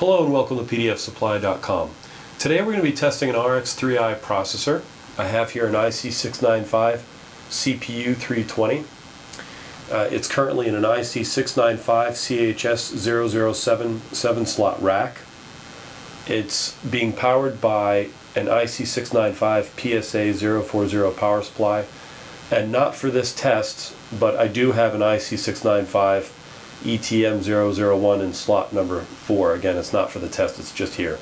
Hello and welcome to pdfsupply.com. Today we're going to be testing an RX3i processor. I have here an IC695CPU320. It's currently in an IC695CHS0077 7-slot rack. It's being powered by an IC695 PSA040 power supply, and not for this test, but I do have an IC695 ETM001 in slot number 4. Again, it's not for the test, it's just here.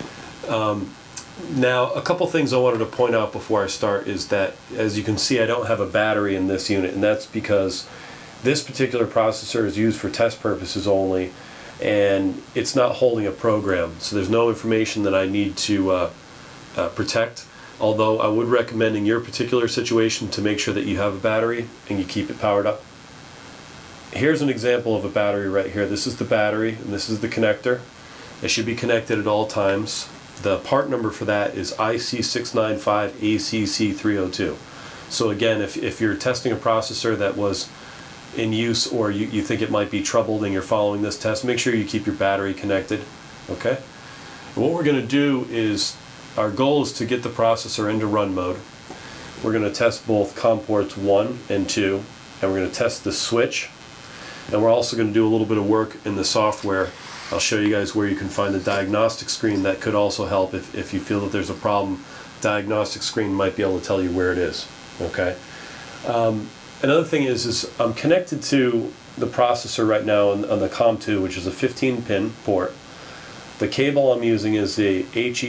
Now, a couple things I wanted to point out before I start is that, as you can see, I don't have a battery in this unit, and that's because this particular processor is used for test purposes only, and it's not holding a program, so there's no information that I need to protect. Although I would recommend in your particular situation to make sure that you have a battery and you keep it powered up. Here's an example of a battery right here. This is the battery and this is the connector. It should be connected at all times. The part number for that is IC695ACC302. So again, if you're testing a processor that was in use, or you think it might be troubled and you're following this test, make sure you keep your battery connected. Okay? And what we're going to do is, our goal is to get the processor into run mode. We're going to test both COM ports 1 and 2, and we're going to test the switch. And we're also going to do a little bit of work in the software. I'll show you guys where you can find the diagnostic screen. That could also help if you feel that there's a problem. Diagnostic screen might be able to tell you where it is. Okay. Another thing is I'm connected to the processor right now on the COM2, which is a 15-pin port. The cable I'm using is a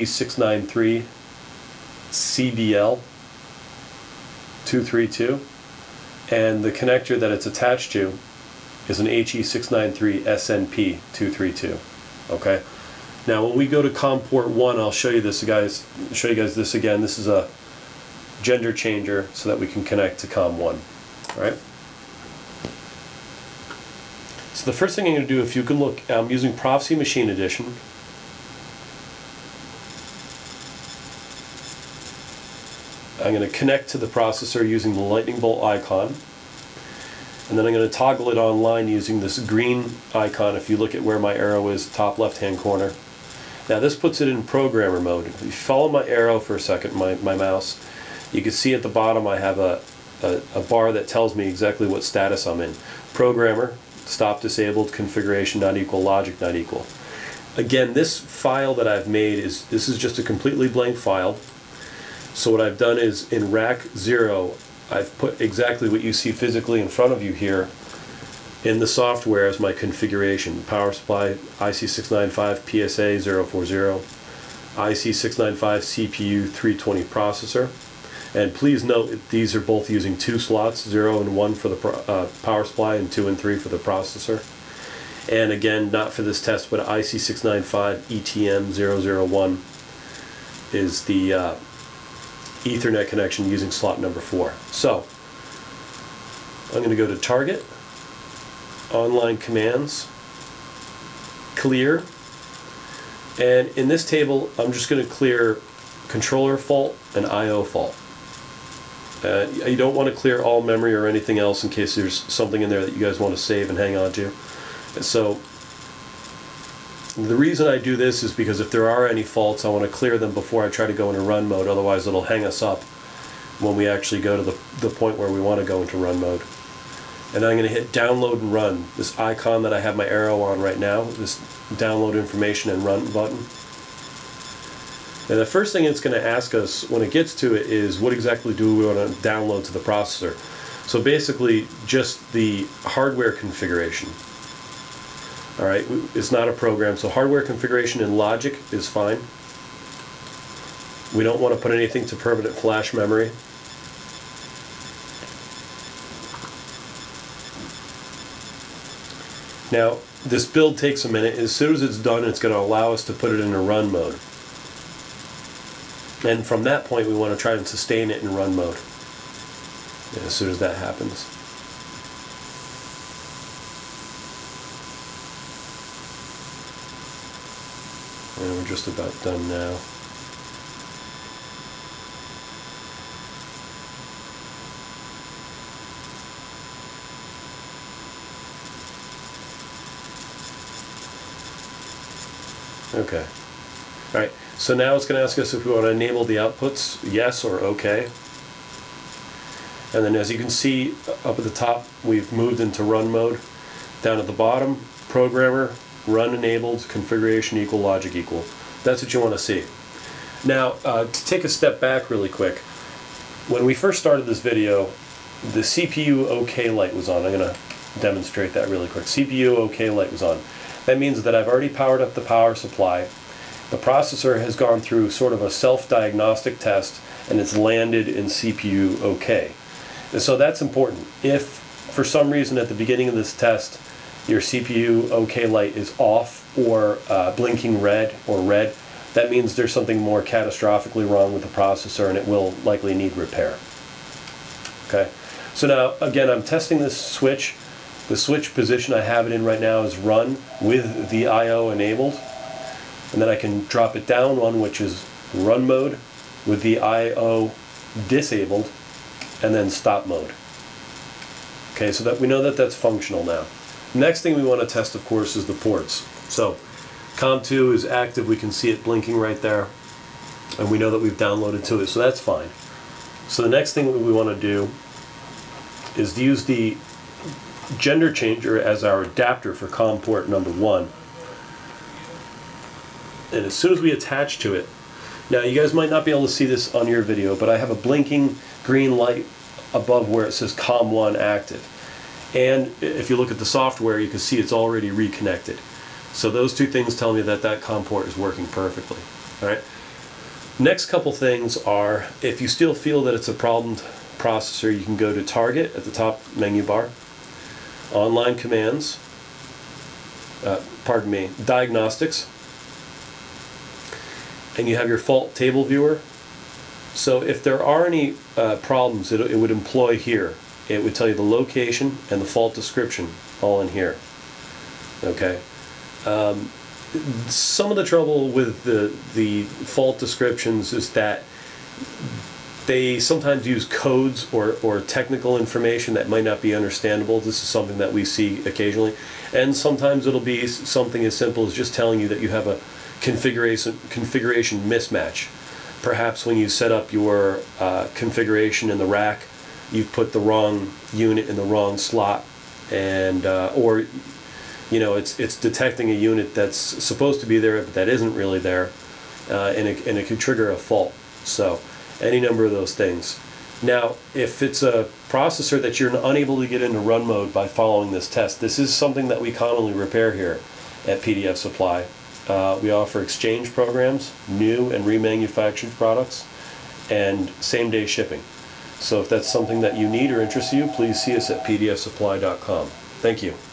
HE693CBL232, and the connector that it's attached to is an HE693SNP232. Okay. Now, when we go to COM port 1, I'll show you this, guys. Show you guys this again. This is a gender changer so that we can connect to COM 1. All right. So the first thing I'm going to do, if you can look, I'm using Proficy Machine Edition. I'm going to connect to the processor using the lightning bolt icon, and then I'm going to toggle it online using this green icon. If you look at where my arrow is, top left hand corner. Now this puts it in programmer mode. If you follow my arrow for a second, my mouse, you can see at the bottom I have a bar that tells me exactly what status I'm in. Programmer, stop disabled, configuration not equal, logic not equal. Again, this file that I've made this is just a completely blank file. So what I've done is, in rack 0, I've put exactly what you see physically in front of you here in the software as my configuration. Power supply, IC695 PSA040, IC695 CPU320 processor. And please note, these are both using 2 slots, 0 and 1 for the power supply and 2 and 3 for the processor. And again, not for this test, but IC695 ETM001 is the Ethernet connection using slot number 4. So I'm going to go to Target, Online Commands, Clear, and in this table I'm just going to clear controller fault and I/O fault. You don't want to clear all memory or anything else in case there's something in there that you guys want to save and hang on to. And so the reason I do this is because if there are any faults, I want to clear them before I try to go into run mode. Otherwise it'll hang us up when we actually go to the point where we want to go into run mode. And I'm going to hit download and run. This icon that I have my arrow on right now, this download information and run button. And the first thing it's going to ask us when it gets to it is, what exactly do we want to download to the processor? So basically just the hardware configuration. Alright, it's not a program, so hardware configuration and logic is fine. We don't want to put anything to permanent flash memory. Now, this build takes a minute. As soon as it's done, it's going to allow us to put it in a run mode. And from that point, we want to try and sustain it in run mode. And as soon as that happens. And we're just about done now. Okay. All right, so now it's going to ask us if we want to enable the outputs, yes or okay. And then as you can see up at the top, we've moved into run mode. Down at the bottom, programmer, run enabled, configuration equal, logic equal. That's what you want to see. Now, to take a step back really quick, when we first started this video, the CPU OK light was on. I'm going to demonstrate that really quick. CPU OK light was on. That means that I've already powered up the power supply. The processor has gone through sort of a self-diagnostic test, and it's landed in CPU OK. And so that's important. If for some reason at the beginning of this test your CPU OK light is off or blinking red or red, that means there's something more catastrophically wrong with the processor and it will likely need repair. Okay, so now again I'm testing this switch. The switch position I have it in right now is run with the I/O enabled, and then I can drop it down one which is run mode with the I/O disabled, and then stop mode. Okay, so that we know that that's functional now. Next thing we want to test, of course, is the ports. So COM2 is active, we can see it blinking right there, and we know that we've downloaded to it, so that's fine. So the next thing that we want to do is use the gender changer as our adapter for COM port number 1. And as soon as we attach to it, now you guys might not be able to see this on your video, but I have a blinking green light above where it says COM1 active. And if you look at the software, you can see it's already reconnected. So those two things tell me that that COM port is working perfectly. All right. Next couple things are, if you still feel that it's a problemed processor, you can go to Target at the top menu bar, Online Commands, Diagnostics, and you have your fault table viewer. So if there are any problems, it would employ here. It would tell you the location and the fault description all in here. Okay. Some of the trouble with the fault descriptions is that they sometimes use codes or technical information that might not be understandable. This is something that we see occasionally. And sometimes it'll be something as simple as just telling you that you have a configuration mismatch. Perhaps when you set up your configuration in the rack, you've put the wrong unit in the wrong slot, and or you know it's detecting a unit that's supposed to be there but that isn't really there, and it could trigger a fault. So any number of those things. Now, if it's a processor that you're unable to get into run mode by following this test, this is something that we commonly repair here at PDF Supply. We offer exchange programs, new and remanufactured products, and same-day shipping. So if that's something that you need or interests you, please see us at pdfsupply.com. Thank you.